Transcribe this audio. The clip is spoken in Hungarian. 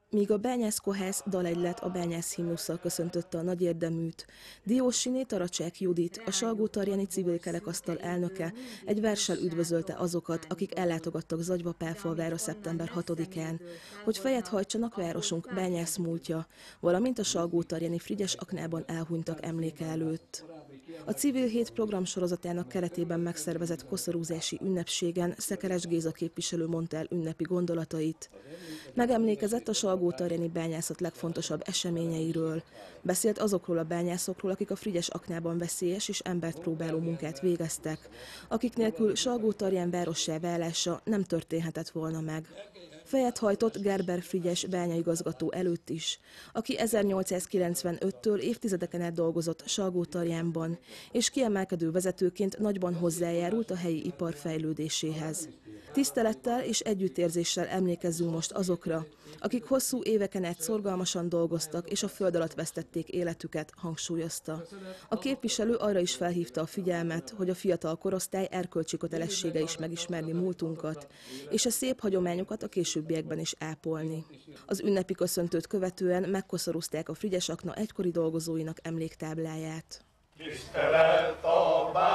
Míg a bányász kohász dalegylet a bányász himnusszal köszöntötte a nagy érdeműt, Diósné Taracsák Judit, a Salgótarjáni Civil Kerekasztal elnöke egy verssel üdvözölte azokat, akik ellátogattak Zagyva-Pálfalvára szeptember 6-án, hogy fejet hajtsanak városunk bányász múltja, valamint a Salgótarjáni Frigyes aknában elhunytak emléke előtt. A Civil Hét programsorozatának keretében megszervezett koszorúzási ünnepségen Szekeres Géza képviselő mondta el ünnepi gondolatait. Megemlékezett a salgótarjáni bányászat legfontosabb eseményeiről. Beszélt azokról a bányászokról, akik a Frigyes aknában veszélyes és embert próbáló munkát végeztek, akik nélkül Salgótarján várossá válása nem történhetett volna meg. Fejet hajtott Gerber Frigyes bányaigazgató előtt is, aki 1895-től évtizedeken át dolgozott Salgótarjánban, és kiemelkedő vezetőként nagyban hozzájárult a helyi ipar fejlődéséhez. Tisztelettel és együttérzéssel emlékezzünk most azokra, akik hosszú éveken át szorgalmasan dolgoztak és a föld alatt vesztették életüket, hangsúlyozta. A képviselő arra is felhívta a figyelmet, hogy a fiatal korosztály erkölcsi kötelessége is megismerni múltunkat, és a szép hagyományokat a későbbiekben is ápolni. Az ünnepi köszöntőt követően megkoszorúzták a Frigyes akna egykori dolgozóinak emléktábláját. Tisztelet a